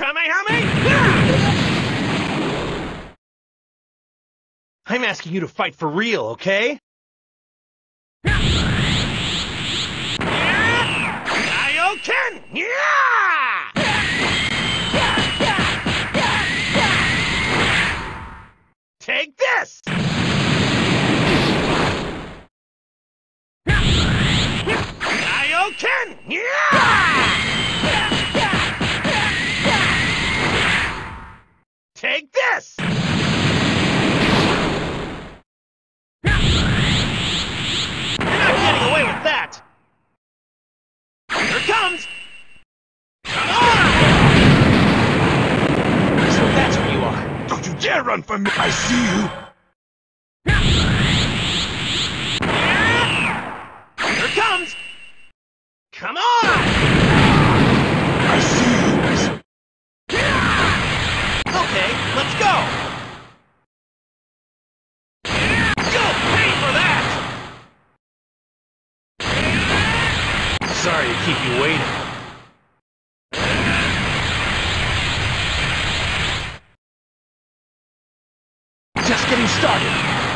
Kamehameha! I'm asking you to fight for real, okay? Kaioken! Yeah! Take this! Kaioken! Yeah! Take this! You're not getting away with that! Here it comes! Come on! So that's who you are. Don't you dare run from me! I see you! Here it comes! Come on! I see you! Okay, let's go! You'll pay for that! Sorry to keep you waiting. Just getting started.